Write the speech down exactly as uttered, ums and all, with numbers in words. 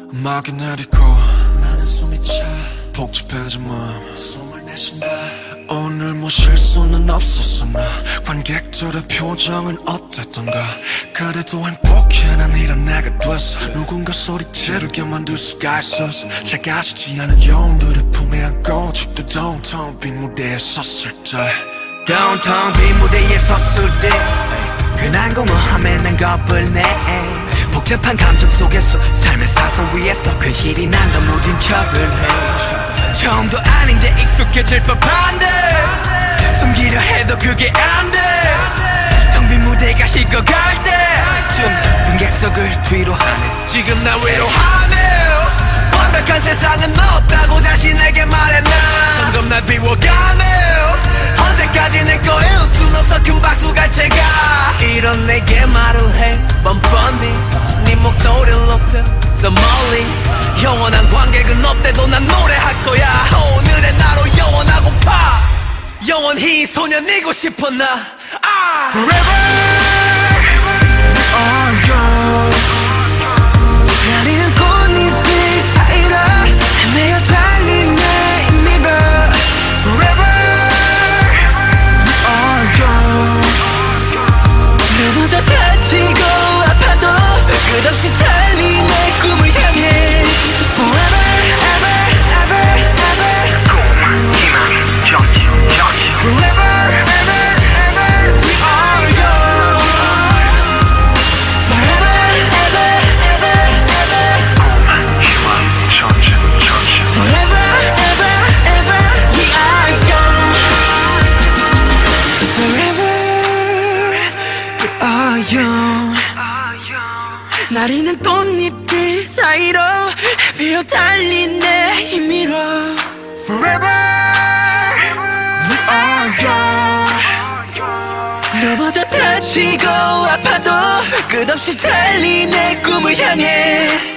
음악이 내리고 나는 숨이 차 복잡해진 마음 숨을 내쉰다. 오늘 뭐 실수는 없었으나 관객들의 표정은 어땠던가. 그래도 행복해 난 이런 내가 됐어. 누군가 소리 지르게 만들 수가 있었어. 작아지지 않은 영웅들의 품에 안고 춥도 downtown 빈 무대에 섰을 때 downtown 빈 무대에 섰을 때 그 난공허함에 난 겁을 내. 복잡한 감정 속에서 삶의 사선 위에서 근실이 난 더 무딘 척을 해. 처음도 아닌데 익숙해질 법한데 숨기려 해도 그게 안돼. 텅 빈 무대가 식어갈 때쯤 빈객석을 뒤로 하네. 지금 나 외로워하네. 완벽한 세상은 없다고 자신에게 말해. 난 점점 날 비워가네. 언제까지 내 거일 순 없어. 큰 박수 갈 제가 이런 내게 말을 해 뻔뻔히. 네 목소리를 높여 더 멀리. 영원한 관객은 없대도 난 노래할 거야. 오늘의 나로 영원하고파. 영원히 소년이고 싶어 나. 아! Forever we are young. 나리는 꽃잎이 사이로 헤매어 달리네 이 mirror. Forever we are young. 넘어져 다치고 아파도 끝없이 달리 내 꿈을 향해. Forever ever ever ever. 꿈은 희망 전진 전진. Forever ever ever we are young. Forever ever ever ever. 꿈은 희망 전진 전진. Forever ever ever we are young. Forever we are young. 나리는 꽃잎들 사이로 헤매어 달린 내 힘으로. Forever we are young. 넘어져 다치고 아파도 끝없이 달린 내 꿈을 향해.